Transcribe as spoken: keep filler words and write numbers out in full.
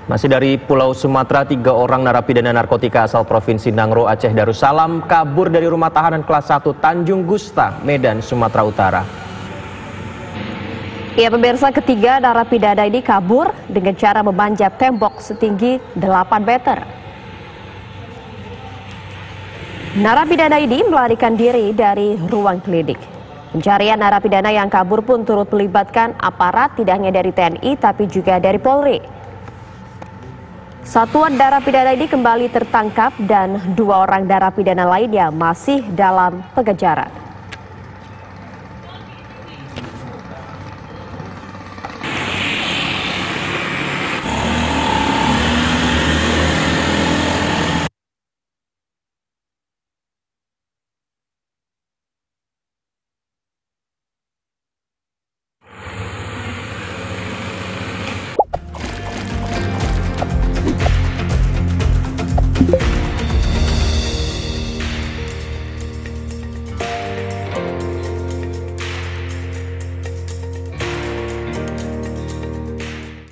Masih dari Pulau Sumatera, tiga orang narapidana narkotika asal Provinsi Nangro, Aceh Darussalam kabur dari rumah tahanan kelas satu Tanjung Gusta, Medan, Sumatera Utara. Ya, pemirsa, ketiga narapidana ini kabur dengan cara memanjat tembok setinggi delapan meter. Narapidana ini melarikan diri dari ruang klinik. Pencarian narapidana yang kabur pun turut melibatkan aparat tidak hanya dari T N I tapi juga dari Polri. Satuan narapidana ini kembali tertangkap dan dua orang narapidana lainnya masih dalam pengejaran. You